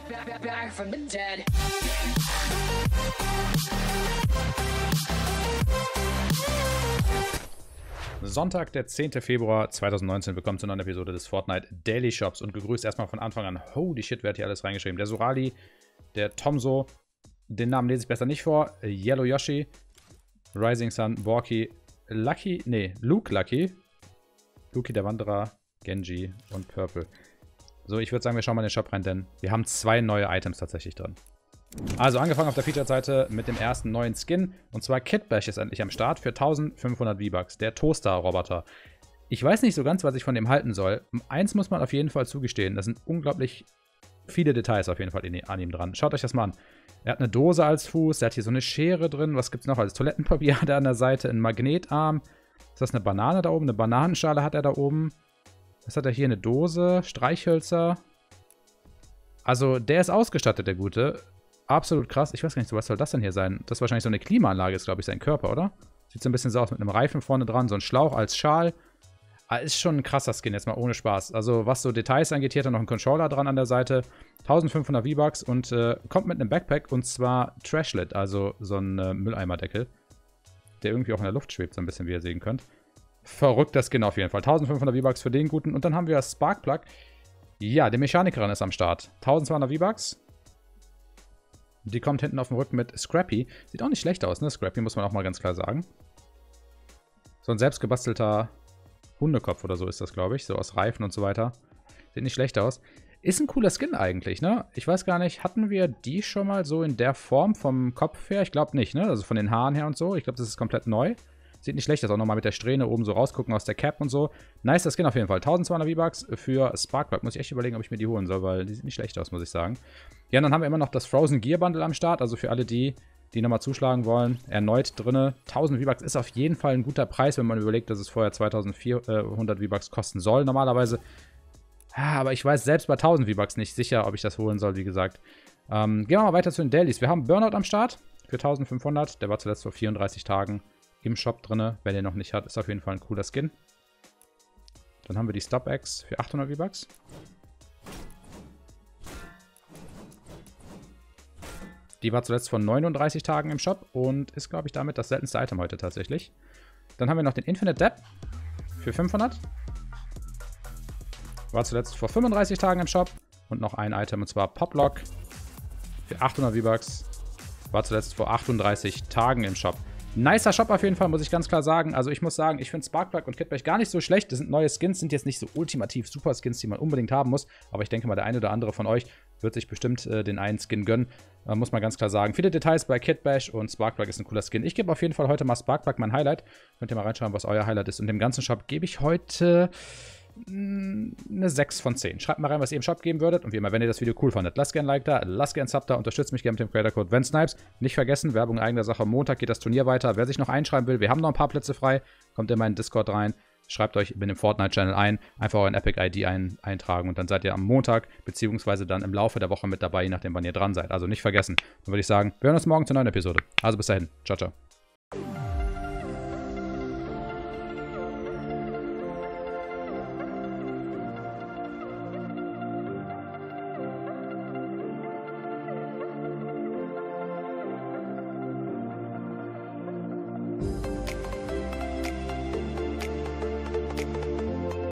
Back from the dead. Sonntag, der 10. Februar 2019. Willkommen zu einer neuen Episode des Fortnite Daily Shops. Und gegrüßt erstmal von Anfang an. Holy shit, wer hat hier alles reingeschrieben? Der Surali, der Tomso, den Namen lese ich besser nicht vor. Yellow Yoshi, Rising Sun, Borky, Lucky, nee, Luke Lucky, Luki der Wanderer, Genji und Purple. So, ich würde sagen, wir schauen mal in den Shop rein, denn wir haben 2 neue Items tatsächlich drin. Also angefangen auf der Featured-Seite mit dem ersten neuen Skin. Und zwar Kid Bash ist endlich am Start für 1500 V-Bucks. Der Toaster-Roboter. Ich weiß nicht so ganz, was ich von dem halten soll. Eins muss man auf jeden Fall zugestehen. Das sind unglaublich viele Details auf jeden Fall an ihm dran. Schaut euch das mal an. Er hat eine Dose als Fuß. Er hat hier so eine Schere drin. Was gibt es noch? Als Toilettenpapier hat er an der Seite. Einen Magnetarm. Ist das eine Banane da oben? Eine Bananenschale hat er da oben. Was hat er hier? Eine Dose. Streichhölzer. Also der ist ausgestattet, der Gute. Absolut krass. Ich weiß gar nicht, was soll das denn hier sein? Das ist wahrscheinlich so eine Klimaanlage, ist glaube ich sein Körper, oder? Sieht so ein bisschen so aus mit einem Reifen vorne dran, so ein Schlauch als Schal. Ist schon ein krasser Skin, jetzt mal ohne Spaß. Also was so Details angeht, hier hat er noch einen Controller dran an der Seite. 1500 V-Bucks und kommt mit einem Backpack und zwar Trashlet, also so ein Mülleimerdeckel, der irgendwie auch in der Luft schwebt, so ein bisschen, wie ihr sehen könnt. Verrückter Skin auf jeden Fall. 1500 V-Bucks für den Guten. Und dann haben wir Sparkplug. Ja, die Mechanikerin ist am Start. 1200 V-Bucks. Die kommt hinten auf dem Rücken mit Scrappy. Sieht auch nicht schlecht aus, ne? Scrappy muss man auch mal ganz klar sagen. So ein selbstgebastelter Hundekopf oder so ist das, glaube ich. So aus Reifen und so weiter. Sieht nicht schlecht aus. Ist ein cooler Skin eigentlich, ne? Ich weiß gar nicht, hatten wir die schon mal so in der Form vom Kopf her? Ich glaube nicht, ne? Also von den Haaren her und so. Ich glaube, das ist komplett neu. Sieht nicht schlecht aus, auch nochmal mit der Strähne oben so rausgucken aus der Cap und so. Nice, das Skin auf jeden Fall. 1200 V-Bucks für Sparkplug. Muss ich echt überlegen, ob ich mir die holen soll, weil die sieht nicht schlecht aus, muss ich sagen. Ja, und dann haben wir immer noch das Frozen Gear Bundle am Start. Also für alle die nochmal zuschlagen wollen. Erneut drinne. 1000 V-Bucks ist auf jeden Fall ein guter Preis, wenn man überlegt, dass es vorher 2400 V-Bucks kosten soll normalerweise. Ja, aber ich weiß selbst bei 1000 V-Bucks nicht sicher, ob ich das holen soll, wie gesagt. Gehen wir mal weiter zu den Dailies. Wir haben Burnout am Start für 1500. Der war zuletzt vor 34 Tagen im Shop drin. Wer den noch nicht hat, ist auf jeden Fall ein cooler Skin. Dann haben wir die Stop-Eggs für 800 V-Bucks. Die war zuletzt vor 39 Tagen im Shop und ist, glaube ich, damit das seltenste Item heute tatsächlich. Dann haben wir noch den Infinite Depth für 500. War zuletzt vor 35 Tagen im Shop. Und noch ein Item, und zwar Poplock für 800 V-Bucks. War zuletzt vor 38 Tagen im Shop. Nicer Shop auf jeden Fall, muss ich ganz klar sagen. Also ich muss sagen, ich finde Sparkplug und Kid Bash gar nicht so schlecht. Das sind neue Skins, sind jetzt nicht so ultimativ super Skins, die man unbedingt haben muss. Aber ich denke mal, der eine oder andere von euch wird sich bestimmt den einen Skin gönnen. Muss man ganz klar sagen. Viele Details bei Kid Bash und Sparkplug ist ein cooler Skin. Ich gebe auf jeden Fall heute mal Sparkplug mein Highlight. Könnt ihr mal reinschreiben, was euer Highlight ist. Und dem ganzen Shop gebe ich heute eine 6 von 10. Schreibt mal rein, was ihr im Shop geben würdet. Und wie immer, wenn ihr das Video cool fandet, lasst gerne ein Like da, lasst gerne ein Sub da, unterstützt mich gerne mit dem Creator-Code VenSnipes. Nicht vergessen, Werbung in eigener Sache. Montag geht das Turnier weiter. Wer sich noch einschreiben will, wir haben noch ein paar Plätze frei. Kommt in meinen Discord rein. Schreibt euch in dem Fortnite-Channel ein. Einfach euren Epic-ID eintragen. Und dann seid ihr am Montag, beziehungsweise dann im Laufe der Woche mit dabei, je nachdem, wann ihr dran seid. Also nicht vergessen. Dann würde ich sagen, wir hören uns morgen zur neuen Episode. Also bis dahin. Ciao, ciao.